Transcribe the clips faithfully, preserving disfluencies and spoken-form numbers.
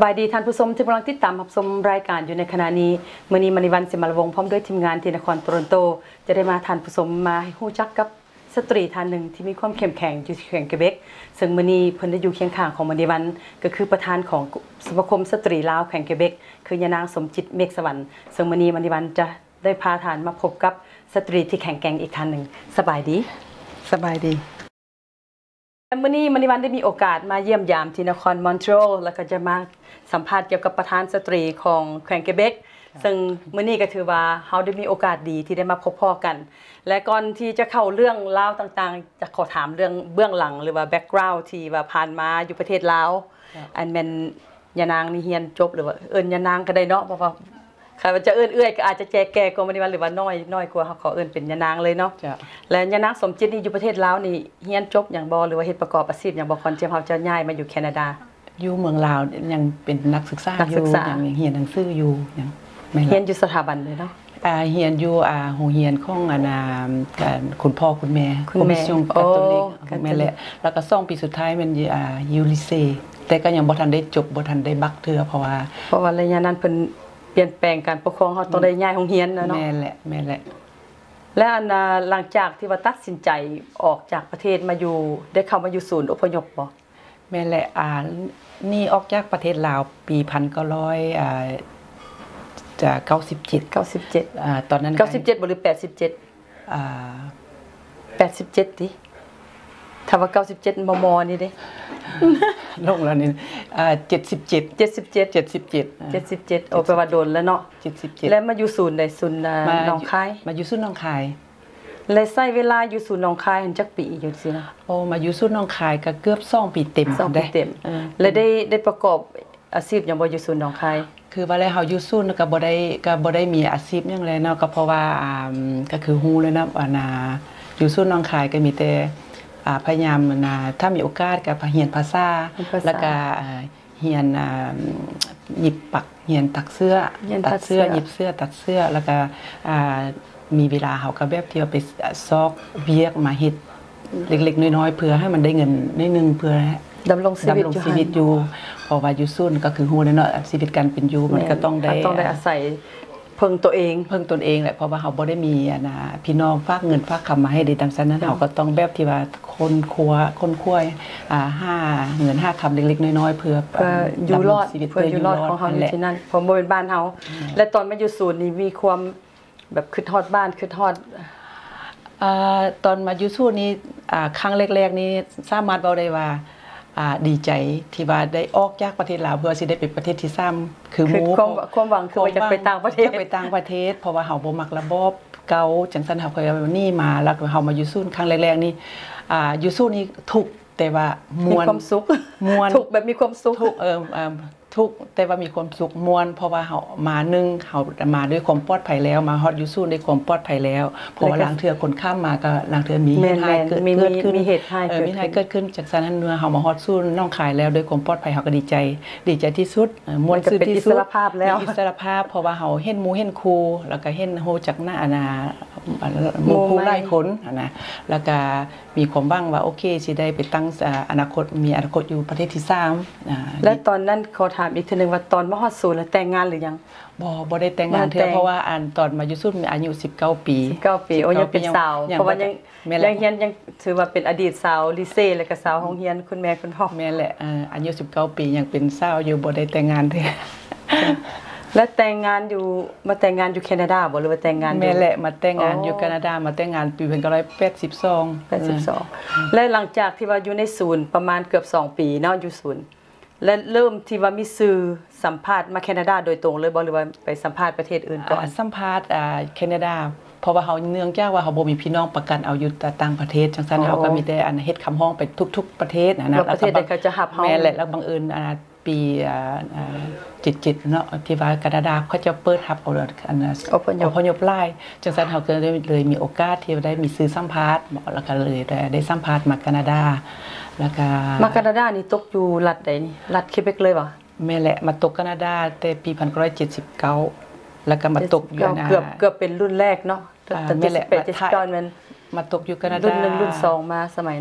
สบายดีท่านผู้ชมที่กำลังติดตามรับชมรายการอยู่ในขณะนี้มื้อนี้มณีวันสิมาลวงพร้อมด้วยทีมงานที่นครโตรอนโตจะได้มาท่านผู้ชมมาให้ฮู้จักกับสตรีท่านหนึ่งที่มีความเข้มแข็งอยู่ที่แขวงเกเบกซึ่งมื้อนี้เพิ่นได้อยู่เคียงข้างของมณีวันก็คือประธานของสมาคมสตรีลาวแขวงเกเบกคือยานางสมจิตเมฆสวรรค์ซึ่งมื้อนี้มณีวันจะได้พาท่านมาพบกับสตรีที่แข็งแกร่งอีกท่านหนึ่งสบายดีสบายดีมื้อนี้มณีวันได้มีโอกาสมาเยี่ยมยามที่นครมอนทรีออลแล้วก็จะมาสัมภาษณ์เกี่ยวกับประธานสตรีของแขวงเกเบกซึ่งมื้อนี้ก็ถือว่าเฮาได้มีโอกาสดีที่ได้มาพบพ่อกันและก่อนที่จะเข้าเรื่องราวต่างๆจะขอถามเรื่องเบื้องหลังหรือว่าแบ็คกราวด์ที่ว่าผ่านมาอยู่ประเทศลาวอันแม่นยานางนี่เรียนจบหรือว่าเอิ้นยานางก็ได้เนาะเพราะว่าใครว่าจะเอิ้นเอื้อยก็อาจจะแจแก่กว่ามื้อนี้วันหรือว่าน้อยน้อยกว่าเฮาขอเอิ้นเป็นยานางเลยเนาะและยานางสมจิตนี่อยู่ประเทศลาวนี่เรียนจบหยังบ่หรือว่าเฮ็ดประกอบอาชีพหยังบ่ก่อนที่เฮาจะย้ายมาอยู่แคนาดาอยู่เมืองลาวยังเป็นนักศึกษาอยู่ยังเรียนหนังสืออยู่ยังไม่เรียนอยู่สถาบันเลยเนาะอ่าเรียนอยู่อ่าโรงเรียนของอานาการคุณพ่อคุณแม่คุณแม่ชงคาทอลิกแม่แหละแล้วก็สองปีสุดท้ายมันอยู่อ่ายูริเซแต่ก็ยังบ่ทันได้จบบ่ทันได้บักเทื่อเพราะว่าเพราะว่าระยะนั้นเพิ่นเปลี่ยนแปลงการปกครองเฮาต้องได้ย้ายโรงเรียนเนาะแม่แหละแม่แหละและอันหลังจากที่ว่าตัดสินใจออกจากประเทศมาอยู่ได้เข้ามาอยู่ศูนย์อพยพบ่แม่แหละอ่านี่ออกจากประเทศลาวปีหนึ่งพันเก้าร้อยอ่าจะเก้าสิบเจ็ดเก้าสิบเจ็ดอ่าตอนนั้นเก้าสิบเจ็ดบ่หรือแปดสิบเจ็ดอ่าแปดสิบเจ็ดติถ้าว่าเก้าสิบเจ็ดมมนี่เด้ลงแล้วนี่อ่าเจ็ดสิบเจ็ดเจ็ดสิบเจ็ดเจ็ดสิบเจ็ดเจ็ดสิบเจ็ดโอ้แปลว่าโดนแล้วเนาะเจ็ดสิบเจ็ดแล้วมาอยู่ศูนย์ใดศูนย์หนองคายมาอยู่ศูนย์หนองคายและใช้เวลาอยู่ศูนย์หนองคายจักปีอยู่ซินะโอ้มาอยู่ศูนย์หนองคายก็เกือบสองปีเต็มสองปีเต็มแล้วได้ได้ประกอบอาชีพหยังบ่อยู่ศูนย์หนองคายคือว่าแล้วเฮาอยู่ศูนย์ก็บ่ได้ก็บ่ได้มีอาชีพหยังเลยเนาะก็เพราะว่าอ่าก็คือฮู้เลยนะว่านาอยู่ศูนย์หนองคายก็มีแต่อ่าพยายามนะถ้ามีโอกาสก็เรียนภาษาแล้วก็เรียนอ่าหยิบปักเรียนตักเสื้อตัดเสื้อหยิบเสื้อตัดเสื้อแล้วก็อ่ามีเวลาเฮาก็แบบที่ว่าไปซอกเวียกมาเฮ็ดเล็กๆน้อยๆเพื่อให้มันได้เงินนิดนึงเพื่อดำรงชีวิตชีวิตอยู่เพราะว่าอยู่ซุ่นก็คือฮู้เนาะชีวิตการเป็นอยู่มันก็ต้องได้ต้องได้อาศัยเพิ่งตัวเองเพิ่งตนเองแหละเพราะว่าเฮาบ่ได้มีอ่ะนะพี่น้องฝากเงินฝากคำมาให้ได้ดังนั้นนั้นเฮาก็ต้องแบบที่ว่าคนครัวคนครัวอ่าห้าเงินห้าคำเล็กๆน้อยๆเพื่ออยู่รอดเพื่ออยู่รอดของเฮาอยู่ที่นั่นเพราะบ่เป็นบ้านเฮาและตอนมาอยู่ศูนย์นี่มีความแบบคิดฮอดบ้านคิดฮอดอ่าตอนมาอยู่ศูนย์นี้อ่าครั้งแรกๆนี้สามารถเว้าได้ว่าอ่าดีใจที่ว่าได้ออกจากประเทศลาวเพื่อสิได้ไปประเทศที่สามคือหมู่ความความหวังคือว่าจะไปต่างประเทศไปต่างประเทศเพราะว่าเฮาบ่มักระบอบเก่าจังซั่นเฮาเคยนี่มาแล้วเฮามาอยู่ศูนย์ครั้งแรกๆนี่อ่าอยู่ศูนย์นี่ทุกแต่ว่าม่วนมีความสุขม่วนทุกแบบมีความสุขทุกเอ่อทุกแต่ว่ามีความสุขม่วนเพราะว่าเฮามานึงเฮามาด้วยความปลอดภัยแล้วมาฮอดอยู่ศูนย์ด้วยความปลอดภัยแล้วเพราะว่าลางเทื่อคนข้ามมาก็ลางเทื่อมีเหตุให้เกิดขึ้นมีเหตุให้เออมีให้เกิดขึ้นจากนั้นเมื่อเฮามาฮอดศูนย์น้องคายแล้วด้วยความปลอดภัยเฮาก็ดีใจดีใจที่สุดม่วนซื่อที่สุดอิสรภาพแล้วอิสรภาพเพราะว่าเฮาเห็นหมู่เห็นครูแล้วก็เห็นโฮจักหน้าอานาหมู่ครูหลายคนนะแล้วก็มีความหวังว่าโอเคสิได้ไปตั้งอนาคตมีอนาคตอยู่ประเทศที่สามอ่าและตอนนั้นขอถามอีกทีนึงว่าตอนมาฮอดศูนย์แล้วแต่งงานหรือยังบ่บ่ได้แต่งงานเทื่อเพราะว่าอันตอนมาอยู่ศูนย์มีอายุสิบเก้าปีสิบเก้าปีโอ้ยังเป็นสาวเพราะว่ายังยังเรียนยังถือว่าเป็นอดีตสาวลิเซ่แล้วก็สาวโรงเรียนคุณแม่คุณพ่อแม่แหละอ่าอายุสิบเก้าปียังเป็นสาวอยู่บ่ได้แต่งงานเทื่อและแต่งงานอยู่มาแต่งงานอยู่แคนาดาบ่หรือว่าแต่งงานแม่แหละมาแต่งงานอยู่แคนาดามาแต่งงานปีหนึ่งพันเก้าร้อยแปดสิบสองแปดสิบสองและหลังจากที่ว่าอยู่ในศูนย์ประมาณเกือบสองปีเนาะอยู่ศูนย์และเริ่มที่ว่ามีสื่อสัมภาษณ์มาแคนาดาโดยตรงเลยบ่หรือว่าไปสัมภาษณ์ประเทศอื่นก่อนสัมภาษณ์อ่าแคนาดาเพราะว่าเฮาเนื่องจากว่าเฮาบ่มีพี่น้องประกันเอาอยู่ต่างประเทศจังซั่นเฮาก็มีแต่อันเฮ็ดคำร้องไปทุกๆประเทศนะนะประเทศใดเขาจะรับเฮาแม่แหละแล้วบังเอิญอ่าปีอ่าอ่าเจ็ดสิบเนาะที่ว่าแคนาดาเขาจะเปิดรับเอาอันอพยพอพยพหลายจังซั่นเฮาก็เลยเลยมีโอกาสที่ได้มีสื่อสัมภาษณ์แล้วก็เลยได้สัมภาษณ์มาแคนาดาแล้วก็มาแคนาดานี่ตกอยู่รัฐใดนี่รัฐเคเบกเลยบ่แม่แหละมาตกแคนาดาแต่ปีหนึ่งพันเก้าร้อยเจ็ดสิบเก้าแล้วก็มาตกอยู่นะเกือบเกือบเป็นรุ่นแรกเนาะแต่แม่แหละมาตกอยู่แคนาดารุ่นหนึ่งรุ่นสองมาสมัยนั้น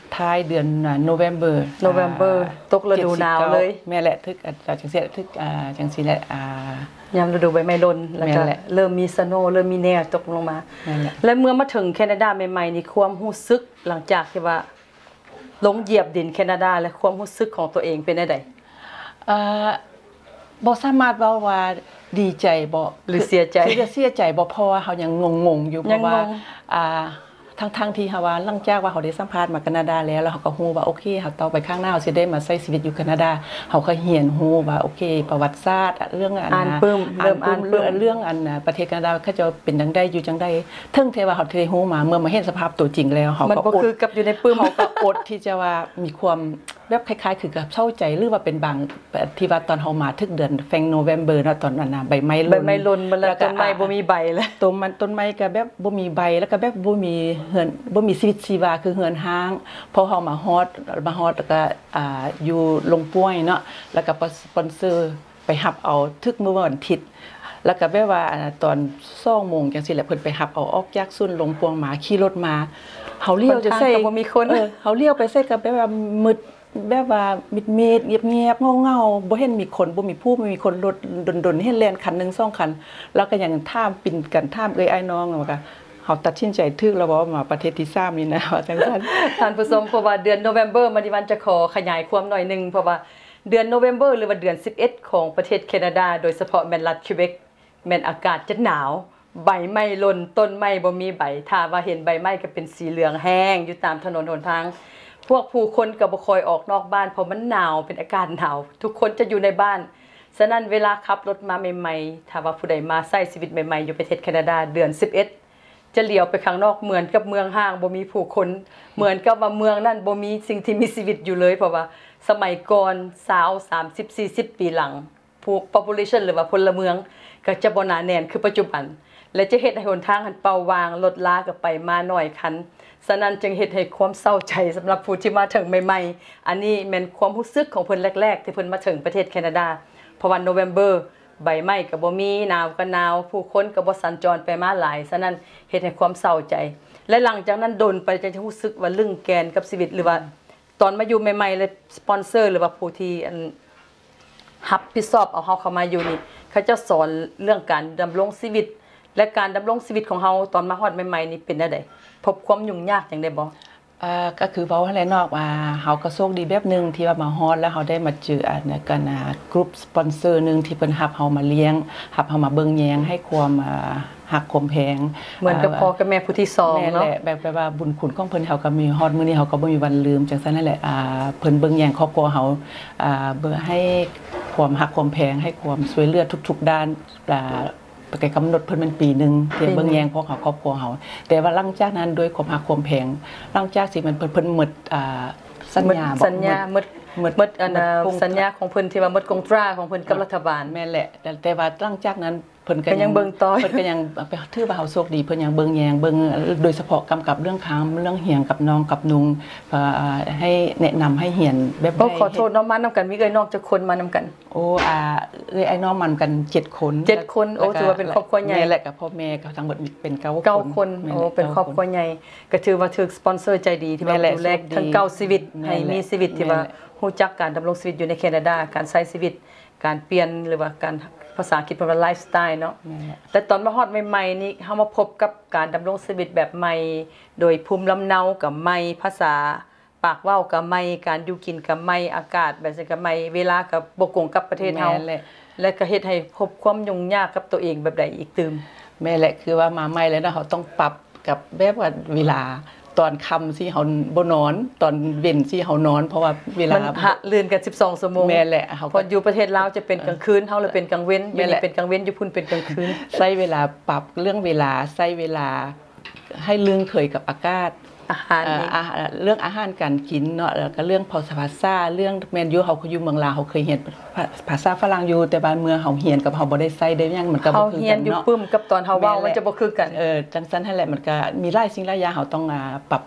ท้ายเดือนโนเวมเบอร์ November ตกฤดูหนาวเลยแม่แหละทึกจังซี่ทึกอ่าจังซี่แหละอ่ายามฤดูใบไม้ร่นแล้วก็เริ่มมีสโนว์เริ่มมีแนวตกลงมาและเมื่อมาถึงแคนาดาใหม่ๆนี่ความรู้สึกหลังจากที่ว่าลงเหยียบดินแคนาดาและความรู้สึกของตัวเองเป็นจังได๋เอ่อบ่สามารถเว้าว่าดีใจบ่หรือเสียใจคือเสียใจบ่เพราะว่าเฮายังงงๆอยู่เพราะว่าอ่าทั้งๆที่เฮาว่าหลังจากว่าเฮาได้สัมภาษณ์มาแคนาดาแล้วแล้วเฮาก็ฮู้ว่าโอเคเฮาต่อไปข้างหน้าเฮาสิได้มาใช้ชีวิตอยู่แคนาดาเฮาก็เรียนฮู้ว่าโอเคประวัติศาสตร์เรื่องอันอ่านปึ้มเริ่มอ่านเรื่องเรื่องอันประเทศแคนาดาเขาจะเป็นจังได๋อยู่จังได๋ถึงเทว่าเฮาได้ฮู้มาเมื่อมาเห็นสภาพตัวจริงแล้วเฮาก็มันบ่คือกับอยู่ในปึ้มเฮาก็อดที่จะว่ามีความแบบคล้ายๆคือกับเศร้าใจหรือว่าเป็นบางที่ว่าตอนเฮามาถึงเดือนแฟงโนเวมเบอร์เนาะตอนนั้นน่ะใบไม้หล่นใบไม้หล่นมาแล้วต้นไม้บ่มีใบแล้วต้นมันต้นไม้ก็แบบบ่มีใบแล้วก็แบบบ่มีเฮือนบ่มีชีวิตชีวาคือเฮือนห้างพอเฮามาฮอดมาฮอดแล้วก็อ่าอยู่ลงป่วยเนาะแล้วก็สปอนเซอร์ไปรับเอาทึกมื้อวันอาทิตย์แล้วก็แบบว่าตอนสองโมงจังซี่แหละเพิ่นไปรับเอาออกจากซุนลงปวงมาขี่รถมาเฮาเลี้ยวจะใส่บ่มีคนเออเฮาเลี้ยวไปใส่ก็แบบว่ามืดแบบว่ามิดๆเงียบๆเงาๆบ่เห็นมีคนบ่มีผู้บ่มีคนรถดนๆเห็นแล่นคันนึงสองคันแล้วก็ยังท่ามปิ่นกันท่ามเอ้ยไอ้น้องว่าก็เฮาตัดสินใจถึกแล้วว่ามาประเทศที่สามนี่นะว่าจังซั่นท่านผู้ชมเพราะว่าเดือนโนเวมเบอร์มาดิวันจะขอขยายความหน่อยนึงเพราะว่าเดือนโนเวมเบอร์หรือว่าเดือนสิบเอ็ดของประเทศแคนาดาโดยเฉพาะแม่นรัฐคิวเบกแม่นอากาศจะหนาวใบไม้หล่นต้นไม้บ่มีใบถ้าว่าเห็นใบไม้ก็เป็นสีเหลืองแห้งอยู่ตามถนนหนทางพวกผู้คนก็บ่ค่อยออกนอกบ้านเพราะมันหนาวเป็นอากาศหนาวทุกคนจะอยู่ในบ้านฉะนั้นเวลาขับรถมาใหม่ๆถ้าว่าผู้ใดมาใช้ชีวิตใหม่ๆอยู่ประเทศแคนาดาเดือนสิบเอ็ดจะเลี้ยวไปข้างนอกเหมือนกับเมืองห้างบ่มีผู้คนเหมือนกับว่าเมืองนั้นบ่มีสิ่งที่มีชีวิตอยู่เลยเพราะว่าสมัยก่อนยี่สิบ สามสิบ สี่สิบปีหลังผู้ population หรือว่าพลเมืองก็จะบ่หนาแน่นคือปัจจุบันและจะเฮ็ดให้หนทางหันเป่าวางรถลาก็ไปมาน้อยคันฉะนั้นจึงเฮ็ดให้ความเศร้าใจสำหรับผู้ที่มาถึงใหม่ๆอันนี้แม่นความรู้สึกของเพิ่นแรกๆที่เพิ่นมาถึงประเทศแคนาดาเพราะว่าโนเวมเบอร์ใบไม้ก็บ่มีหนาวก็หนาวผู้คนก็บ่สัญจรไปมาหลายฉะนั้นเฮ็ดให้ความเศร้าใจและหลังจากนั้นโดนไปจะรู้สึกว่าลึงแกนกับชีวิตหรือว่าตอนมาอยู่ใหม่ๆเลยสปอนเซอร์หรือว่าผู้ที่อันรับผิดชอบเอาเฮาเข้ามาอยู่นี่เขาจะสอนเรื่องการดำรงชีวิตและการดำรงชีวิตของเฮาตอนมาฮอดใหม่ๆนี่เป็นจังได๋พบความยุ่งยากจังได๋บ่อ่าก็คือเว้าให้นอกว่าเฮาก็โชคดีแบบนึงที่ว่ามาฮอดแล้วเฮาได้มาเจออันกันน่ะกลุ่มสปอนเซอร์นึงที่เพิ่นรับเฮามาเลี้ยงรับเฮามาเบิ่งแยงให้ความอ่าฮักความแพงเหมือนกับพ่อกับแม่ผู้ที่สองเนาะแม่แหละแบบว่าบุญคุณของเพิ่นเฮาก็มีฮอดมื้อนี้เฮาก็บ่มีวันลืมจังซั่นนั่นแหละอ่าเพิ่นเบิ่งแยงครอบครัวเฮาอ่าเบิ่งให้ความฮักความแพงให้ความช่วยเหลือทุกๆด้านอ่าไปกำหนดเพิ่นมันปีนึงเที่ยเบิ่งแยงพวกเฮาครอบครัวเฮาแต่ว่าหลังจากนั้นด้วยความฮักความแพงหลังจากสิมันเพิ่นเพิ่นหมดอ่าสัญญาสัญญาหมดหมดอันสัญญาของเพิ่นที่ว่าหมดกงตราของเพิ่นกับรัฐบาลแม่นแหละแต่ว่าหลังจากนั้นเพิ่นก็ยังเบิ่งต่อเพิ่นก็ยังไปถือว่าเฮาโชคดีเพิ่นยังเบิ่งแยงเบิ่งโดยเฉพาะกำกับเรื่องคำเรื่องเหียงกับน้องกับนุงให้แนะนำให้เหียนแบบบ่ขอโทษน้องมานำกันมีเอ้ยน้องจักคนมานำกันโอ้อ่าเอ้ยไอ้น้องมันกันเจ็ดคนเจ็ดคนโอ้ถือว่าเป็นครอบครัวใหญ่แม่แหละกับพ่อแม่ก็ทั้งหมดเป็นเก้าคนเก้าคนโอ้เป็นครอบครัวใหญ่ก็ถือว่าถูกสปอนเซอร์ใจดีที่ว่าดูแลทั้งเก้าชีวิตให้มีชีวิตที่ว่ารู้จักการดำรงชีวิตอยู่ในแคนาดาการใช้ชีวิตการเปลี่ยนหรือว่าการภาษาอังกฤษเป็นว่าไลฟ์สไตล์เนาะแต่ตอนมาฮอดใหม่ๆนี่เฮามาพบกับการดำรงชีวิตแบบใหม่โดยภูมิลำเนากับใหม่ภาษาปากเว้ากับใหม่การอยู่กินกับใหม่อากาศแบบนี้กับใหม่เวลากับบ่กงกับประเทศเฮาและก็เฮ็ดให้พบความยุ่งยากกับตัวเองแบบใดอีกตื่มแม่แหละคือว่ามาใหม่แล้วนะเฮาต้องปรับกับแบบว่าเวลาตอนค่ำสิเฮาบ่นอนตอนเว้นสิเฮานอนเพราะว่าเวลามันหะลื่นกันสิบสองชั่วโมงแม่แหละเฮาพออยู่ประเทศลาวจะเป็นกลางคืนเฮาเลยเป็นกลางเว้นอยู่นี่เป็นกลางเว้นอยู่พุ่นเป็นกลางคืนใช้เวลาปรับเรื่องเวลาใช้เวลาให้ลึงเคยกับอากาศอาหารเรื่องอาหารการกินเนาะแล้วก็เรื่องภาษาเรื่องแม่นอยู่เฮาอยู่เมืองลาวเฮาเคยเรียนภาษาฝรั่งอยู่แต่บ้านเมืองเฮาเรียนกับเฮาบ่ได้ใช้ได้หยังมันก็บ่คือกันเนาะเฮาเรียนอยู่ปึ้มกับตอนเฮาเว้ามันจะบ่คือกันเออจังซั่นนั่นแหละมันก็มีหลายสิ่งหลายอย่างเฮาต้องปรับ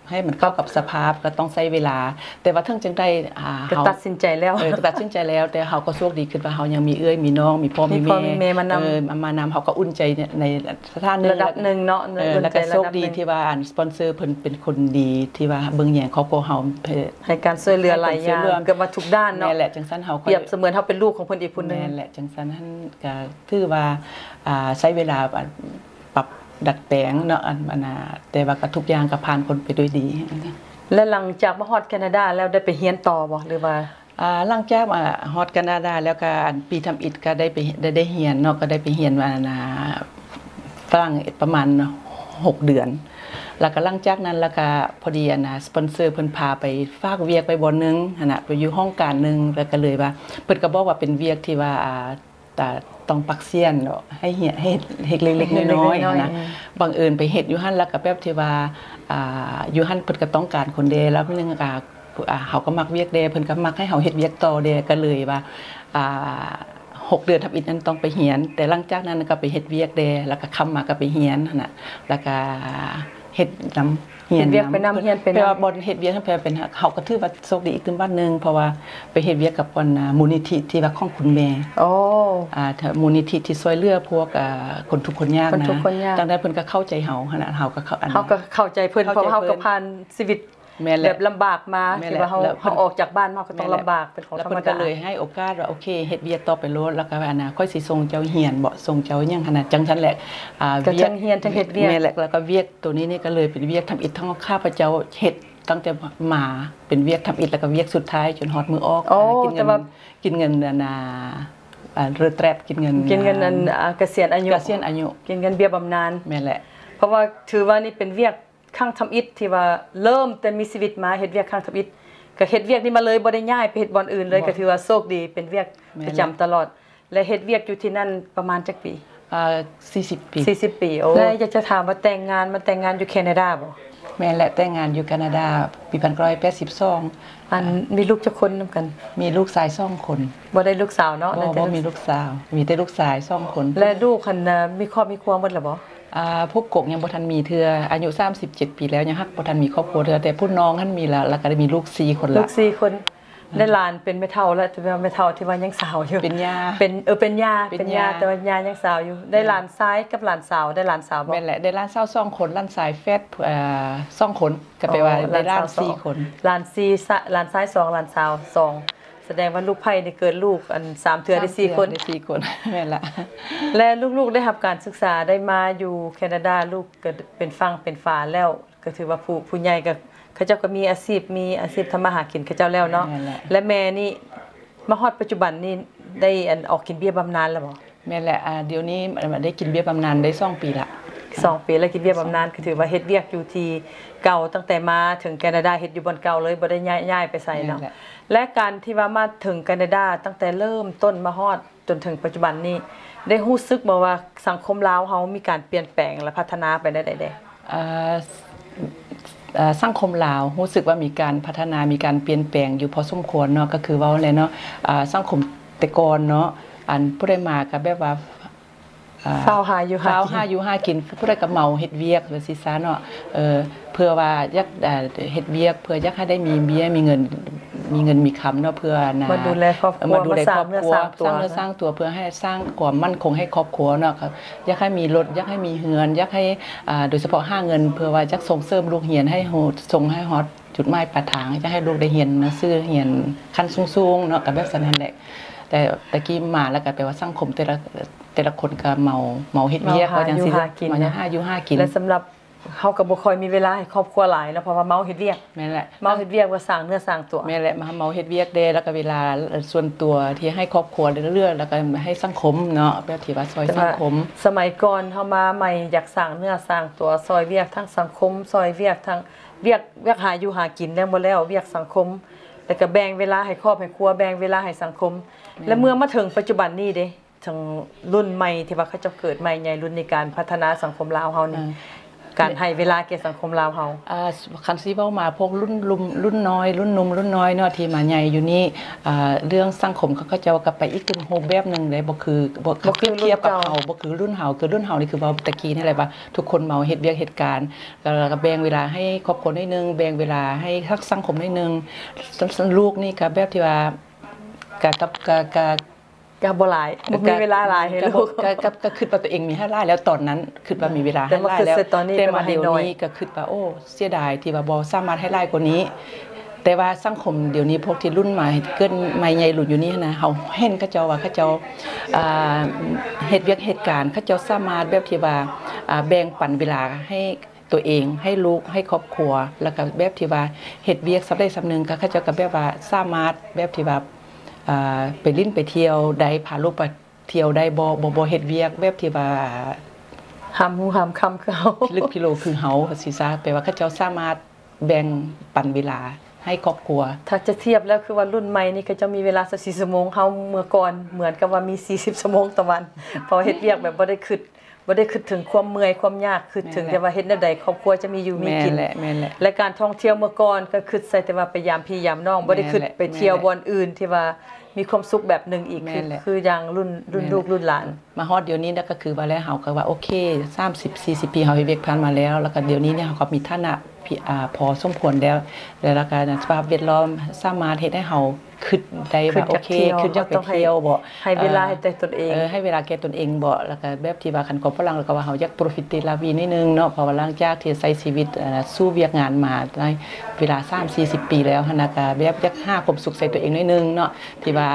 ให้มันเข้ากับสภาพก็ต้องใช้เวลาแต่ว่าทั้งจังได้อ่าก็เฮาตัดสินใจแล้วเออก็ตัดสินใจแล้วแต่เฮาก็โชคดีขึ้นว่าเฮายังมีเอื้อยมีน้องมีพ่อมีมีพ่อแม่มีแม่มานำเออมานำเฮาก็อุ่นใจเนี่ยในสถานหนึงระดับหนึ่งเนาะเอออุ่นแล้วใจก็โชคดีระดับหนึ่งที่ว่าอันสปอนเซอร์เพิ่นเป็นคนดีที่ว่าเบิ่งแยงครอบครัวเฮาเพิ่นให้การช่วยเหลือหลายอย่างให้การช่วยเหลือเกือบมาทุกด้านเนาะแม่แหละจังซั่นเฮาเปรียบเสมือนเฮาเป็นลูกของเพิ่นอีกผู้หนึงแม่แหละจังซั่นท่านก็ถือว่าอ่าใช้เวลาปรับดัดแปลงเนาะอันมันน่ะแต่ว่าก็ทุกอย่างก็ผ่านพ้นไปด้วยดีและหลังจากมาฮอดแคนาดาแล้วได้ไปเรียนต่อบ่หรือว่าอ่าหลังจากมาฮอดแคนาดาแล้วก็อันปีทำอิฐก็ได้ไปได้ได้เรียนเนาะก็ได้ไปเรียนว่านะฝรั่งประมาณหกเดือน แล้วก็หลังจากนั้นแล้วก็พอดีอันน่ะสปอนเซอร์เพิ่นพาไปฝากเวียกไปบ่นึงหั่นน่ะไปอยู่ห้องการนึงแล้วก็เลยว่าเพิ่นก็บอกว่าเป็นเวียกที่ว่าอ่าแต่ต้องปักเซียนเนาะให้เฮ็ดให้เฮ็ดเล็กๆน้อยๆนะบังเอิญไปเฮ็ดอยู่หั่นแล้วก็แบบที่ว่าอ่าอยู่หั่นเพิ่นก็ต้องการคนเดแล้วเพิ่นนึงก็อ่าเฮาก็มักเวียกเดเพิ่นก็มักให้เฮาเฮ็ดเวียกต่อเดก็เลยว่าอ่าหกเดือนทำอิฐนั้นต้องไปเรียนแต่หลังจากนั้นก็ไปเฮ็ดเวียกเดแล้วก็ค่ำมาก็ไปเรียนหั่นน่ะแล้วก็เฮ็ดนำเฮียนเฮ็ดเวียกไปนำเฮียนไปนำแปลว่าบ่เฮ็ดเวียกทั้งแปลเป็นเฮาก็ถือว่าโชคดีอีกถึงบ้านนึงเพราะว่าไปเฮ็ดเวียกกับคนมูลนิธิที่ว่าของคุณแม่โอ้อ่ามูลนิธิที่ช่วยเหลือพวกอ่าคนทุกข์คนยากคนนะทุกข์คนยากดังนั้นเพิ่นก็เข้าใจเฮาขนาดเฮาก็เข้าอันเฮาก็เข้าใจเพิ่นเพเข้าราะใจว่าเฮาเพิ่ก็นผ่านชีวิตแม่นแหละแบบลำบากมาแม่นที่แหละว่าเฮาแล้วเฮาออกจากบ้านมาก็ต้องลำบากเป็นของแล้วธรรเพิ่มนก็ดาเลยให้โอกาสว่าโอเคเฮ็ดเวียกต่อไปโลดแล้วก็ว่าอนาค่อยสิส่งเจ้าเฮียนบ่ส่งเจ้าหยังขนาดจังซั่นแหละอ่าก็ทั้งเฮียนทั้งเฮ็ดเวียกแม่นแหละแล้วก็เวียกตัวนี้นี่ก็เลยเป็นเวียกทำอิฐทั้งข้าพเจ้าเฮ็ดตั้งแต่มาเป็นเวียกทำอิฐแล้วก็เวียกสุดท้ายจนฮอดมือออกโอ้กินแต่เงิว่านกินเงินอันน่ะอ่าเรือแตรดกินเงินกินเงินอันอ่าเกษียณอายุเกษียณอายุกินเงินเบี้ยบำนาญแม่นแหละเพราะว่าถือว่านี่เป็นเวียกข้างทำอิฐที่ว่าเริ่มแต่มีชีวิตมาเฮ็ดเวียกข้างทำอิฐก็เฮ็ดเวียกนี่มาเลยบ่ได้ย้ายไปเฮ็ดบ่อนอื่นเลยก็ถือว่าโชคดีเป็นเวียกประจำตลอด และเฮ็ดเวียกอยู่ที่นั่นประมาณจักปีอ่าสี่สิบปีสี่สิบปีโอ้แล้วอยากจะถามว่าแต่งงานมาแต่งงานอยู่แคนาดาบ่แม่นแหละแต่งงานอยู่แคนาดาปีหนึ่งพันเก้าร้อยแปดสิบสองอันมีลูกจักคนนํกันมีลูกชายสองคนบ่ได้ลูกสาวเนาะบ่ได้แต่บ่ลูกมีลูกสาว มีแต่ลูกชายสองคนและลูกคันน่ะมีครอบมีครัวหมดแล้วบ่อ่าพวกกกยังบ่ทันมีเทื่ออายุสามสิบเจ็ดปีแล้วยังฮักบ่ทันมีครอบครัวเทื่อแต่ผู้น้องท่านมีแล้วแล้วก็ได้มีลูกสี่คนลูละกสี่คนได้หลานเป็นแม่เฒ่าแล้วแต่ว่าแม่เฒ่าที่ว่ายังสาวอยู่เป็นย่าเป็นเออเป็นย่าเป็นเป็นย่าย่าแต่ว่าย่ายังสาวอยู่ ได้หลานซ้ายกับหลานสาวได้หลานสาวบ่แม่นแหละได้ล้านเศร้าสองคนล้านสายแฟดเอ่อสองคนก็แปลว่าได้ล้านสี่คนหลานสี่สะหลานซ้ายสองหลานสาวสองแสดงว่าลูกไผ่นี่เกิดลูกอันสามเทื่อได้สี่คนได้สี่คน แม่นละและลูกๆได้รับการศึกษาได้มาอยู่แคนาดาลูกก็เป็นฟังเป็นฝาแล้ว ก็ถือว่าผู้ผู้ใหญ่ก็เขาเจ้าก็มีอาชีพมีอาชีพทำมาหากินเขาเจ้าแล้วเนาะแม่นแหละและแม่นี่มาฮอดปัจจุบันนี่ได้อันออกกินเบี้ยบำนาญแล้วบ่แม่นแหละอ่าเดี๋ยวนี้มันได้กินเบี้ยบำนาญได้สองปีละสองปีแล้วกินเบี้ยบำนาญก็ถือว่าเฮ็ดเวียกอยู่ที่เก่าตั้งแต่มาถึงแคนาดาเฮ็ดอยู่บนเก่าเลยบ่ได้ย้ายย้ายไปไสเนาะนั่นแหละและการที่ว่ามาถึงแคนาดาตั้งแต่เริ่มต้นมาฮอดจนถึงปัจจุบันนี้ ได้รู้สึกบ่ว่าสังคมลาวเฮามีการเปลี่ยนแปลงและพัฒนาไปได้ใดอ่าเอ่อสังคมลาวรู้สึกว่ามีการพัฒนามีการเปลี่ยนแปลงอยู่พอสมควรเนาะก็คือว่าอะไรเนาะอ่าสังคมแต่ก่อนเนาะอันผู้ใดมาก็แบบว่าอ่าๆเฝ้าหาอยู่หาข้าวกินห้าอยู่ห้ากินผู้ใดก็เมาเฮ็ดเวียกว่าซี่ซะเนาะเออเพื่อว่าอยากเอ่อเฮ็ดเวียกเพื่ออยากให้ได้มีเบี้ยมีเงินมีเงินมีคำเนาะเพื่อนะมาดูแลครอบครัวมาดูแลมาสร้าครง อบเนื้อครัวสร้างตัวสร้างเนื้อสร้างตัวเพื่อให้สร้างความมั่นคงให้ครอบครัวเนาะครับอยากให้มีรถอยากให้มีเฮือนอยากให้อ่าโดยเฉพาะห้าเงินเพื่อว่าจักส่งเสริมลูกเรียนให้โหดส่งให้ฮอดจุดหมายปลายทางจะให้ลูกได้เรียนหนังสือเรียนขั้นสูงๆเนาะก็แบบนั้นแหละแต่ตะกี้มาแล้วก็แปลว่าสังคมแต่ละแต่ละคนก็เมาเมาเฮ็ดเวียกว่าจังซี่เมาหาอยู่หากินเมาหาอยู่หากินและสำหรับเฮาก็บ่ค่อยมีเวลาให้ครอบครัวหลายเนาะเพราะว่าเมาเฮ็ดเวียกแม่นแหละเมาเฮ็ดเวียกว่าสร้างเนื้อสร้างตัวแม่นแหละมาเมาเฮ็ดเวียกเด้แล้วก็เวลาส่วนตัวที่ให้ครอบครัวเรื่อยๆแล้วก็ให้สังคมเนาะแบบที่ว่าซอยแต่สัว่างคมสมัยก่อนเฮามาใหม่อยากสร้างเนื้อสร้างตัวซอยเวียกทั้งสังคมซอยเวียกทั้งเวียกเวียกหาอยู่หากินแล้วบ่แล้วเวียกสังคมแล้วก็แบ่งเวลาให้ครอบให้ครัวแบ่งเวลาให้สังคม และเมื่อมาถึงปัจจุบันนี้เด้ทางรุ่นใหม่ที่ว่าเขาจะเกิดใหม่ใหญ่รุ่นในการพัฒนาสังคมลาวเฮานี่การให้เวลาแก่สังคมลาวเฮาอ่าคันสิเว้ามาพวกรุ่นลุมรุ่นน้อยรุ่นหนุ่มรุ่นน้อยเนาะที่มาใหญ่อยู่นี่อ่าเรื่องสังคมเขาก็จะกลับไปอีกเป็นรูปแบบนึงได้บ่คือบ่บ่เปรียบเทียบกับเฮาบ่คือรุ่นเฮาคือรุ่นเฮานี่คือว่าตะกี้นี่แหละว่าทุกคนเมาเฮ็ดเวียกเหตุการณ์แล้วก็แบ่งเวลาให้ครอบครัวนิดนึงแบ่งเวลาให้ทักสังคมนิดนึงลูกนี่ก็แบบที่ว่าก็กับก็ก็ก็บ่หลายบ่มีเวลาหลายให้ลูกก็ก็ก็คิดว่าตัวเองมีให้หลายแล้วตอนนั้นคิดว่ามีเวลาให้หลายแล้วแต่มาเดี๋ยวนี้ก็คิดว่าโอ้เสียดายที่ว่าบ่สามารถให้หลายกว่านี้แต่ว่าสังคมเดี๋ยวนี้พวกที่รุ่นใหม่เกินใหม่ใหญ่หลุดอยู่นี่นะเฮาเห็นเขาเจ้าว่าเขาเจ้าอ่าเฮ็ดเวียกเหตุการณ์เขาเจ้าสามารถแบบที่ว่าอ่าแบ่งปันเวลาให้ตัวเองให้ลูกให้ครอบครัวแล้วก็แบบที่ว่าเฮ็ดเวียกสำได้สำนึงก็เขาเจ้าก็แบบว่าสามารถแบบที่ว่าอ่าไปลิ้นไปเที่ยวได้พาลูกไปเที่ยวได้บ่บ่บ่เฮ็ดเวียกแบบที่ว่าหำหูหำคำเขาลึกพิโลคือเฮาสิซะแปลว่าเขาเจ้าสามารถแบ่งปันเวลาให้ครอบครัวถ้าจะเทียบแล้วคือว่ารุ่นใหม่นี่ก็จะมีเวลาสักสี่ชั่วโมงเฮาเมื่อก่อนเหมือนกับว่ามีสี่สิบชั่วโมงต่อวันพอเฮ็ดเวียกแบบบ่ได้คิดบ่ได้คิดถึงความเมื่อยความยากคิดถึงแต่ว่าเฮ็ดแนวใดครอบครัวจะมีอยู่มีกินแม่นแหละแม่นแหละและการท่องเที่ยวเมื่อก่อนก็คิดใส่แต่ว่าไปยามพี่ยามน้องบ่ได้คิดไปเที่ยวบ่อนอื่นที่ว่ามีความสุขแบบนึงอีกคือคืออย่างรุ่นรุ่นลูกรุ่นหลานมาฮอดเดี๋ยวนี้ก็คือว่าแล้วเฮาก็ว่าโอเคสามสิบ สี่สิบปีเฮาเฮ็ดเวียกผ่านมาแล้วแล้วก็เดี๋ยวนี้เนี่ยเฮาก็มีฐานะอ่าพอสมควรแล้วแล้วก็สภาพแวดล้อมสามารถเฮ็ดให้เฮาคิดได้ว่าโอเคคิดอยากไปเที่ยวบ่ให้เวลาให้แต่ตนเองเออให้เวลาแก่ตนเองบ่แล้วก็แบบที่ว่าคันของฝรั่งแล้วก็ว่าเฮาอยาก profit la vie นิดนึงเนาะเพราะว่าหลังจากที่ใช้ชีวิตสู้เวียกงานมาได้เวลา สามสี่สิบ ปีแล้วหั่นน่ะก็แบบอยากหาความสุขใส่ตัวเองนิดนึงเนาะที่ว่า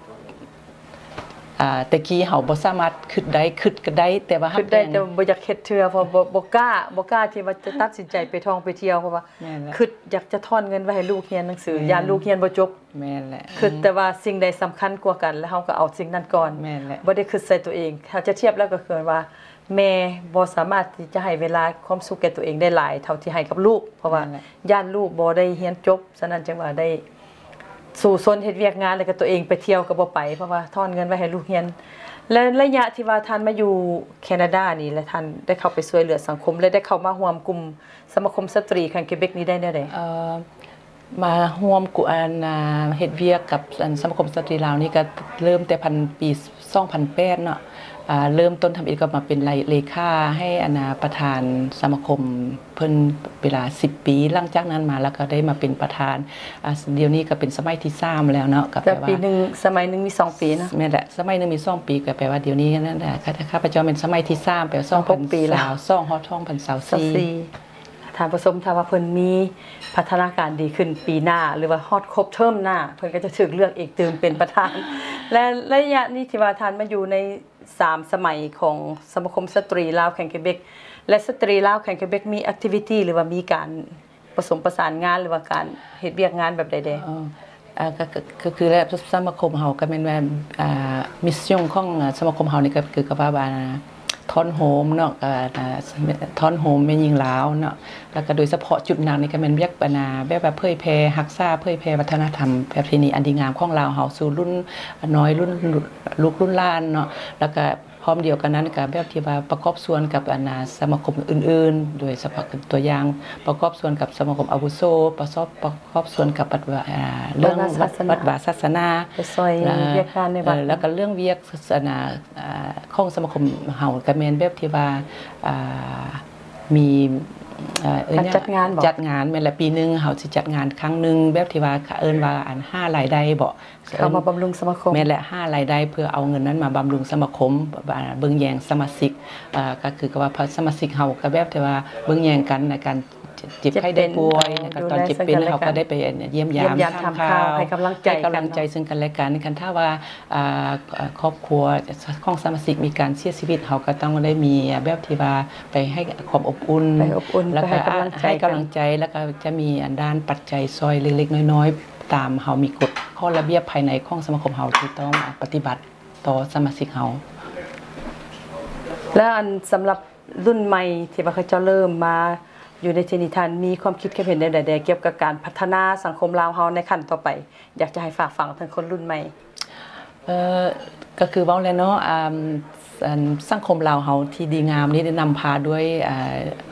อ่าตะกี้เฮาบ่สามารถคิดได้คิดก็ได้แต่ว่าคิดได้แต่บ่อยากเฮ็ดเทื่อเพราะบ่บ่กล้าบ่กล้าที่ว่าจะตัดสินใจไปท่องไปเที่ยวเพราะว่าคิดอยากจะทอนเงินไว้ให้ลูกเรียนหนังสือย่านลูกเรียนบ่จบแม่นแหละคิดแต่ว่าสิ่งใดสำคัญกว่ากันแล้วเฮาก็เอาสิ่งนั้นก่อนแม่นแหละบ่ได้คิดใส่ตัวเองถ้าจะเทียบแล้วก็คือว่าแม่บ่สามารถที่จะให้เวลาความสุขแก่ตัวเองได้หลายเท่าที่ให้กับลูกเพราะว่าย่านลูกบ่ได้เรียนจบฉะนั้นจึงว่าได้สู่ซนเฮ็ดเวียกงานแล้วก็ตัวเองไปเที่ยวก็บ่ไปเพราะว่าทอนเงินไว้ให้ลูกเรียนและระยะที่ว่าท่านมาอยู่แคนาดานี่และท่านได้เข้าไปช่วยเหลือสังคมและได้เข้ามาร่วมกลุ่มสมาคมสตรีแห่งเกเบกนี้ได้แนวใดเอ่อมาร่วมกุอันเฮ็ดเวียกกับสมาคมสตรีลาวนี่ก็เริ่มแต่พันปีสองพันแปดเนาะอ่าเริ่มต้นทำเองก็มาเป็นเลขาให้อนาประธานสมาคมเพิ่นเวลาสิบปีหลังจากนั้นมาแล้วก็ได้มาเป็นประธานอ่าเดี๋ยวนี้ก็เป็นสมัยที่สามแล้วเนาะก็แปลว่าปีนึงสมัยนึงมีสองปีนะแม่นแหละสมัยนึงมีสองปีก็แปลว่าเดี๋ยวนี้นั่นแหละข้าพเจ้าเป็นสมัยที่สามแปลว่าสองพันปีแล้วสองฮอดสองพันยี่สิบสี่ทางผสมถ้าว่าเพิ่นมีพัฒนาการดีขึ้นปีหน้าหรือว่าฮอดครบเทอมหน้าเพิ่นก็จะถูกเลือกอีกตื่นเป็นประธานและระยะนี้ที่ว่าท่านมาอยู่ในสามสมัยของสมาคมสตรีลาวแห่งเกเบกและสตรีลาวแห่งเกเบกมีแอคทิวิตี้หรือว่ามีการผสมประสานงานหรือว่าการเฮ็ดเวียกงานแบบใดๆอ๋ออ่าก็ก็คือแล้วสมาคมเฮาก็แม่นว่าอ่ามิชชั่นของสมาคมเฮานี่ก็คือก็ว่าทอนโฮมเนาะก็ทอนโฮมแม่หญิงลาวเนาะแล้วก็โดยเฉพาะจุดหนักนี่ก็แม่นเวียกปนาแบบว่าเผยแพร่รักษาเผยแพร่วัฒนธรรมประเพณีอันดีงามของลาวเฮาสู่รุ่นน้อยรุ่นลูกรุ่นหลานเนาะแล้วก็พร้อมเดียวกันนั้นก็แบบที่ว่าประกอบส่วนกับอนาสมาคมอื่นๆโดยเฉพาะตัวอย่างประกอบส่วนกับสมาคมอาวุโสประกอบประกอบส่วนกับเรื่องวัดวาศาสนาไปซอยเวียกงานในวัดแล้วก็เรื่องเวียกศาสนาของสมาคมเฮาก็แม่นแบบที่ว่ามีการจัดงานบ่จัดงานแม่นละปีนึงเฮาสิจัดงานครั้งนึงแบบที่ว่าเอิ้นว่าอันห้ารายได้บ่เข้ามาบำรุงสมาคมแม่นละห้ารายได้เพื่อเอาเงินนั้นมาบำรุงสมาคมเบิ่งแยงสมาชิกอ่าก็คือว่าสมาชิกเฮาก็แบบที่ว่าเบิ่งแยงกันในการเจ็บไข้ได้ป่วยนะคะตอนเจ็บเป็นเฮาก็ได้ไปเยี่ยมยามทำข่าวให้กำลังใจให้กำลังใจซึ่งกันและกันคันถ้าว่าอ่าครอบครัวของสมาชิกมีการเสียชีวิตเฮาก็ต้องได้มีแบบที่ว่าไปให้ความอบอุ่นแล้วก็ให้กำลังใจแล้วก็จะมีอันด้านปัจจัยซอยเล็กๆน้อยๆตามเฮามีกฎข้อระเบียบภายในของสมาคมเฮาที่ต้องปฏิบัติต่อสมาชิกเฮาและอันสำหรับรุ่นใหม่ที่ว่าเขาจะเริ่มมาอยู่ในที่นี้ท่านมีความคิดเห็นใดๆเกี่ยวกับการพัฒนาสังคมลาวเฮาในขั้นต่อไปอยากจะให้ฝากฝังถึงคนรุ่นใหม่เอ่อก็คือเว้าแล้วเนาะอ่าสังคมลาวเฮาที่ดีงามนี้ได้นำพาด้วยอ่า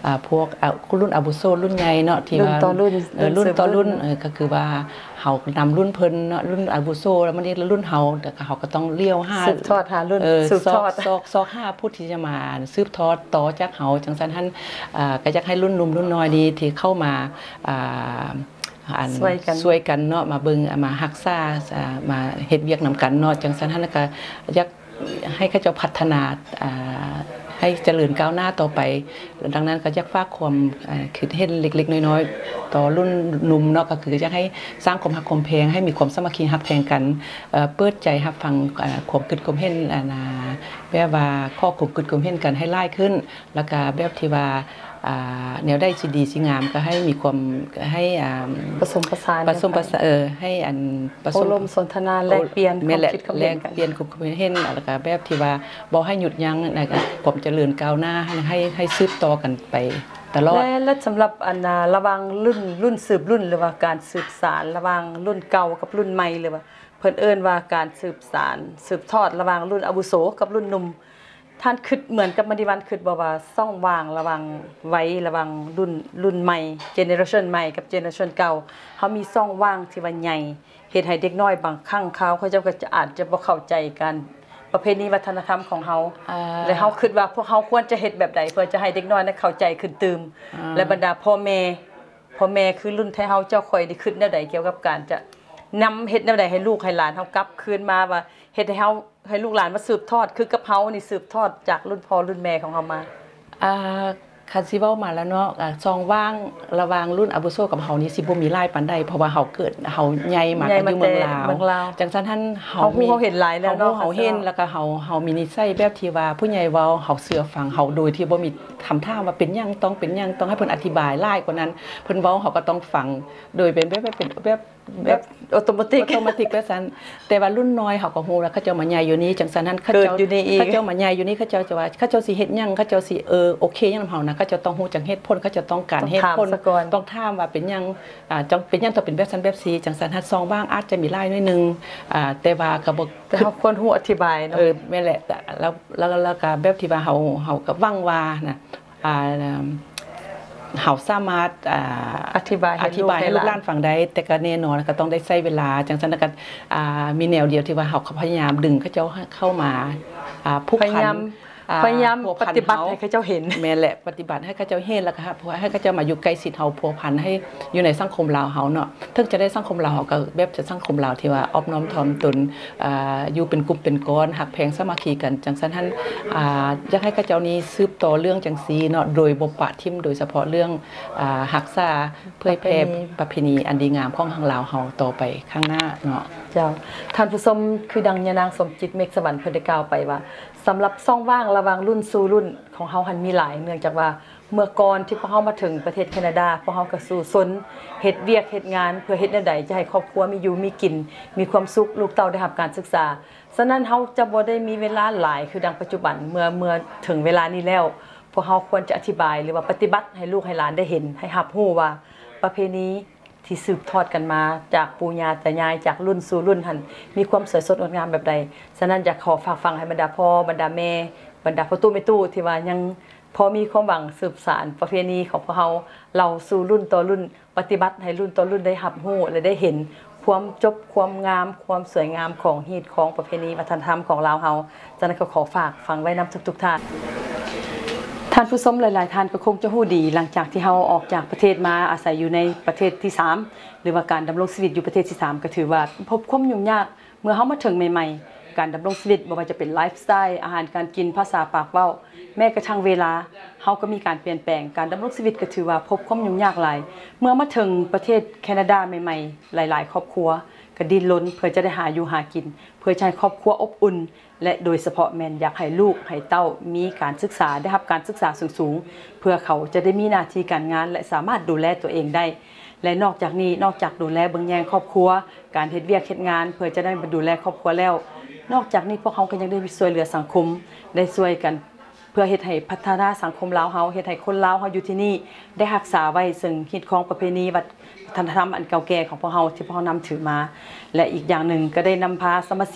อ่าพวกอ่ารุ่นอาวุโสรุ่นใหญ่เนาะที่ว่ารุ่นต่อรุ่นเออรุ่นต่อรุ่นรุ่นเออก็คือว่าเฮานำรุ่นเพิ่นเนาะรุ่นอาวุโสแล้วมันนี่รุ่นเฮาแต่ก็เฮาก็ต้องเลี้ยวหาสืบทอดหารุ่นเออสืบทอดซอกซอกห้าผู้ที่จะมาสืบทอดต่อจากเฮาจังซั่นหั่นอ่าก็อยากให้รุ่นหนุ่มรุ่นน้อยนี้ที่เข้ามาอ่าอันช่วยกันช่วยกันเนาะมาเบิ่งมารักษาอ่ามาเฮ็ดเวียกนำกันเนาะจังซั่นหั่นแล้วก็อยากให้เขาเจ้าพัฒนาอ่าให้เจริญก้าวหน้าต่อไปดังนั้นก็อยากฝากความคิดเห็นเล็กๆน้อยๆต่อรุ่นหนุ่มเนาะก็คืออยากให้สร้างความรักความแพงให้มีความสามัคคีฮักแพงกันเอ่อเปิดใจรับฟังความคิดความเห็นอ่าแบบว่าข้อความคิดความเห็นกันให้หลายขึ้นแล้วก็แบบที่ว่าอ่าแนวได้สิดีสิงามก็ให้มีความให้อ่าผสมผสานผสมผสานเออให้อันผสอบมรมสนทนาแลกเปลี่ยนความแม่แหละคิดความแลเห็นกกันเปลี่ยนความคิดเห็นแล้วก็แบบที่ว่าบ่ให้หยุดยั้งนะคะผมเจริญก้าวหน้าให้ให้ให้สืบต่อกันไปตลอดและและสำหรับอันน่ะระหว่างรุ่นรุ่นสืบรุ่นหรือว่าการสืบสารระหว่างรุ่นเก่ากับรุ่นใหม่หรือว่าเพิ่นเอิ้นว่าการสืบสารสืบทอดระหว่างรุ่นอาวุโสกับรุ่นหนุ่มท่านคิดเหมือนกับมณีวันคิดบ่ว่าซ่องว่างระหว่างไว้ระหว่างรุ่นรุ่นใหม่เจเนอเรชันใหม่กับเจเนอเรชันเก่าเฮามีซ่องว่างที่ว่าใหญ่เฮ็ดให้เด็กน้อยบางครั้งเขาเขาเจ้าก็จะอาจจะบ่เข้าใจกันประเพณีวัฒนธรรมของเฮาอ่าและเฮาคิดว่าพวกเฮาควรจะเฮ็ดแบบใดเพื่อจะให้เด็กน้อยนั้นเข้าใจขึ้นตื่มและบรรดาพ่อแม่พ่อแม่คือรุ่นไทเฮาเจ้าข่อยนี่คิดแนวใดเกี่ยวกับการจะนำเฮ็ดแนวใดให้ลูกให้หลานเฮากลับคืนมาว่าเฮ็ดให้เฮาให้ลูกหลานมาสืบทอดคือกับเฮานี่สืบทอดจากรุ่นพ่อรุ่นแม่ของเฮามาอ่าคันสิเว้ามาแล้วเนาะอ่าซองว่างระหว่างรุ่นอาวุโสกับเฮานี่สิบ่มีหลายปานใดเพราะว่าเฮาเกิดเฮาใหญ่มาใหญ่กันอยู่มาเมืองแต่ลาวเมืองลาวจังซั่นท่านเฮาเฮาฮู้มีเฮาเห็นหลายแล้วเนาะเฮาเห็นแล้วก็เฮาเฮามีนิสัยแบบที่ว่าผู้ใหญ่เว้าเฮาเชื่อฟังเฮาโดยที่บ่มีทำท่าว่าเป็นหยังต้องเป็นหยังต้องให้เพิ่นอธิบายหลายกว่านั้นเพิ่นเว้าเฮาก็ต้องฟังโดยเป็นแบบแบบเป็นแบบแบบ ออโตเมติกออโตเมติกแบบนั้นแต่ว่ารุ่นน้อยเขาก็ฮู้แล้วเขาเจ้ามาใหญ่อยู่นี้จังซั่นนั้นเขาเกิเจ้าดอยู่นี่อีกเขาเจ้ามาใหญ่อยู่นี่เขาเจ้าจะว่าเขาเจ้าสิเฮ็ดหยังเขาเจ้าสิเออโอเคหยังนำเฮานะเขาเจ้าต้องฮู้จังเหตุผลเขาเจ้าต้องการต้องเหตุผลถามซะก่อนต้องถามว่าเป็นหยังอ่าจังเป็นหยังต้องเป็นแบบซั่นแบบซี่จังซั่นฮัดซองบ้างอาจจะมีหลายหน่อยหนึงอ่าแต่ว่าก็บ่แต่เฮาควรฮู้อธิบายเนาะเออแม่นแหละแต่แล้วแล้วแล้วก็แบบที่ว่าเฮาเฮาก็หวังว่านะอ่าเฮาสามารถอ่าอธิบายให้อธิบายให้ลูลูกกหหลาลาน นฟังได้แต่ก็แน่นอนก็ต้องได้ใช้เวลาจังซั่นก็อ่ามีแนวเดียวที่ว่าเฮาพยายามดึงเขาเจ้าเข้ามาอ่าผูกพพันยายามอ่พยายามพัวปพันฏิบัติเฮาให้เขาเจ้าเห็นแม่นแหละปฏิบัติให้เขาเจ้าเห็นแล้วก็เพราะว่าให้เขาเจ้ามาอยู่ใกล้ชิดเฮาพัวพันให้อยู่ในสังคมลาวเฮาเนาะถึงจะได้สังคมลาวเฮาก็แบบจะสังคมลาวที่ว่าออบน้อมถ่อมตนอ่าอยู่เป็นกลุ่มเป็นก้อนหักแพงสามัคคีกันจังซั่นหั่นอ่าอยากให้เขาเจ้านี้สืบต่อเรื่องจังซี่เนาะโดยบ่ปะทิ่มโดยเฉพาะเรื่องอ่ารักษาเผยแพร่ประเพณีอันดีงามของทางลาวเฮาต่อไปข้างหน้าเนาะเจ้าท่านผู้ชมคือดังยานางสมจิตเมฆสวรรค์เพิ่นได้กล่าวไปว่าสำหรับซ่องว่างระหว่างรุ่นสู่รุ่นของเฮาหันมีหลายเนื่องจากว่าเมื่อก่อนที่พวกเฮามาถึงประเทศแคนาดาพวกเฮาก็สู่สนเฮ็ดเวียกเฮ็ดงานเพื่อเฮ็ดแนวใดจะให้ครอบครัวมีอยู่มีกิน มีความสุขลูกเต้าได้รับการศึกษาฉะนั้นเฮาจะบ่ได้มีเวลาหลายคือดังปัจจุบันเมื่อเมื่อถึงเวลานี้แล้วพวกเฮาควรจะอธิบายหรือว่าปฏิบัติให้ลูกให้หลานได้เห็นให้รับรู้ว่าประเพณีที่สืบทอดกันมาจากปู่ย่าตายายจากรุ่นสู่รุ่นหันมีความสวยสดงดงามแบบใดฉะนั้นอยากขอฝากฟังให้บรรดาพ่อบรรดาแม่บรรดาพ่อตู้แม่ตู้ที่ว่ายังพอมีความหวังสืบสานประเพณีของพวกเราเราสู่รุ่นต่อรุ่นปฏิบัติให้รุ่นต่อรุ่นได้รับรู้และได้เห็นความจบความงามความสวยงามของฮีตของประเพณีวัฒนธรรมของลาวเฮาฉะนั้นก็ขอฝากฟังไว้นำทุกๆท่านท่านผู้ชมหลายๆท่านก็คงจะฮู้ดีหลังจากที่เฮาออกจากประเทศมาอาศัยอยู่ในประเทศที่สามหรือว่าการดำรงชีวิตอยู่ประเทศที่สามก็ถือว่าพบความยุ่งยากเมื่อเฮามาถึงใหม่ๆการดำรงชีวิตบ่ว่าจะเป็นไลฟ์สไตล์อาหารการกินภาษาปากเว้าแม้กระทั่งเวลาเฮาก็มีการเปลี่ยนแปลงการดำรงชีวิตก็ถือว่าพบความยุ่งยากหลายเมื่อมาถึงประเทศแคนาดาใหม่ๆหลายๆครอบครัวก็ดิ้นรนเพื่อจะได้หาอยู่หากินเพื่อให้ครอบครัวอบอุ่นและโดยเฉพาะแม่นอยากให้ลูกให้เต้ามีการศึกษาได้รับการศึกษาสูงๆเพื่อเขาจะได้มีหน้าที่การงานและสามารถดูแลตัวเองได้และนอกจากนี้นอกจากดูแลเบิ่งแยงครอบครัวการเฮ็ดเวียกเฮ็ดงานเพื่อจะได้มาดูแลครอบครัวแล้วนอกจากนี้พวกเขาก็ยังได้ช่วยเหลือสังคมได้ช่วยกันเพื่อเฮ็ดให้พัฒนาสังคมลาวเฮาเฮ็ดให้คนลาวเฮาอยู่ที่นี่ได้รักษาไว้ซึ่งฮิตของประเพณีวัฒนธรรมอันเก่าแก่ของพวกเฮาที่พวกเฮานำถือมาและอีกอย่างหนึ่งก็ได้นำพาสมาชิก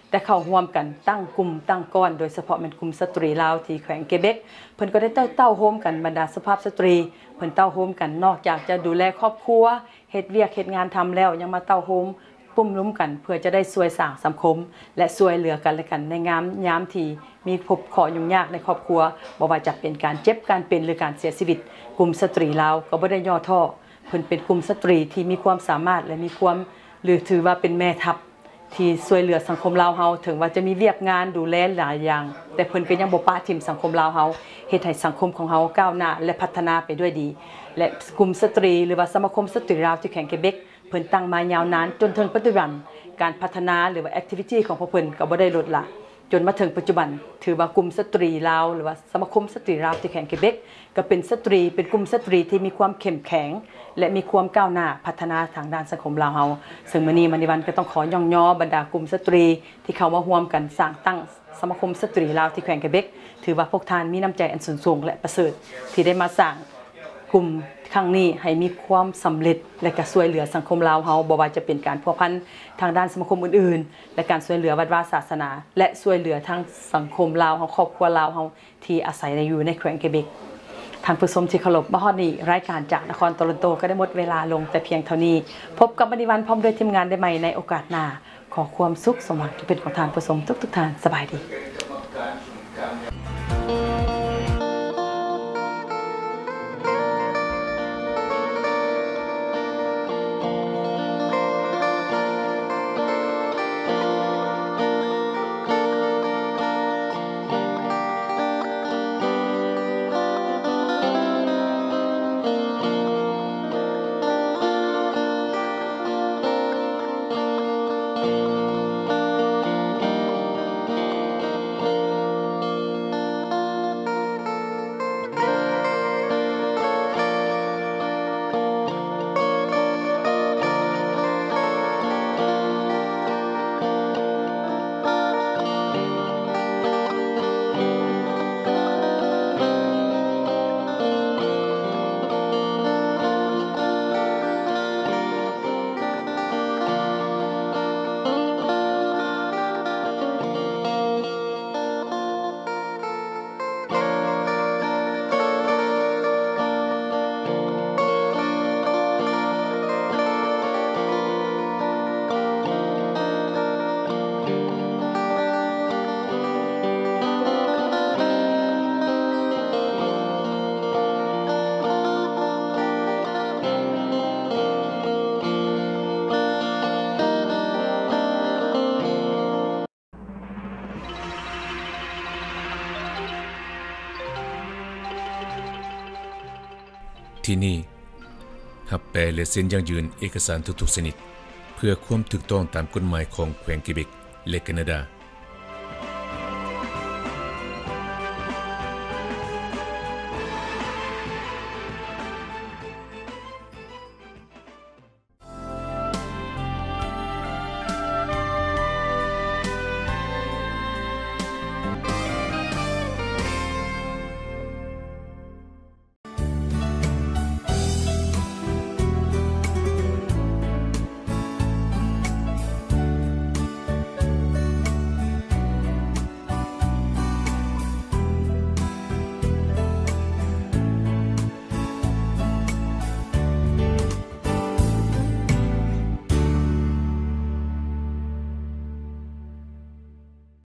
แต่เข้าร่วมกันตั้งกลุ่มตั้งก้อนโดยเฉพาะเป็นกลุ่มสตรีลาวที่แขวงเกเบกเพิ่นก็ได้เต้าเต้าโฮมกันบรรดาสุภาพสตรีเพิ่นเต้าโฮมกันนอกจากจะดูแลครอบครัวเฮ็ดเวียกเฮ็ดงานทำแล้วยังมาเต้าโฮมปุ้มลุ้มกันเพื่อจะได้ช่วยสร้างสังคมและช่วยเหลือกันและกันในงามยามที่มีพบข้อยุ่งยากในครอบครัวบ่ว่าจะเป็นการเจ็บการเป็นหรือการเสียชีวิตกลุ่มสตรีลาวก็บ่ได้ย่อท้อเพิ่นเป็นกลุ่มสตรีที่มีความสามารถและมีความหรือถือว่าเป็นแม่ทัพที่ช่วยเหลือสังคมลาวเฮาถึงว่าจะมีเวียกงานดูแลหลายอย่างแต่เพิ่นก็ยังบ่ปะทิ่มสังคมลาวเฮาเฮ็ดให้สังคมของเฮาก้าวหน้าและพัฒนาไปด้วยดีและกลุ่มสตรีหรือว่าสมาคมสตรีลาวที่แขวงเกเบกเพิ่นตั้งมายาวนานจนถึงปัจจุบันการพัฒนาหรือว่าแอคทิวิตี้ของพวกเพิ่นก็บ่ได้ลดละจนมาถึงปัจจุบันถือว่ากลุ่มสตรีลาวหรือว่าสมาคมสตรีลาวที่แขวงเกเบกก็เป็นสตรีเป็นกลุ่มสตรีที่มีความเข้มแข็งและมีความก้าวหน้าพัฒนาทางด้านสังคมลาวเฮาซึ่งมื้อนี้มณีวันก็ต้องขอย่องย่อบรรดากลุ่มสตรีที่เข้ามาร่วมกันสร้างตั้งสมาคมสตรีลาวที่แขวงเกเบกถือว่าพวกท่านมีน้ำใจอันสูงส่งและประเสริฐที่ได้มาสร้างกลุ่มครั้งนี้ให้มีความสำเร็จและก็ช่วยเหลือสังคมลาวเฮาบ่ว่าจะเป็นการพัวพันทางด้านสมาคมอื่นๆและการช่วยเหลือวัดวาศาสนาและช่วยเหลือทางสังคมลาวเฮาครอบครัวลาวเฮาที่อาศัยอยู่ในแขวงเกเบกท่านผู้ชมที่เคารพมาฮอดนี้รายการจากนครโตรอนโตก็ได้หมดเวลาลงแต่เพียงเท่านี้พบกับมณีวันพร้อมด้วยทีมงานได้ใหม่ในโอกาสหน้าขอความสุขสมหวังที่เป็นของท่านผู้ชมทุกๆท่านสบายดีที่นี่หับแปลและเซ็นยั่งยืนเอกสารทุกๆชนิดเพื่อความถูกต้องตามกฎหมายของแขวงเกเบกและแคนาดา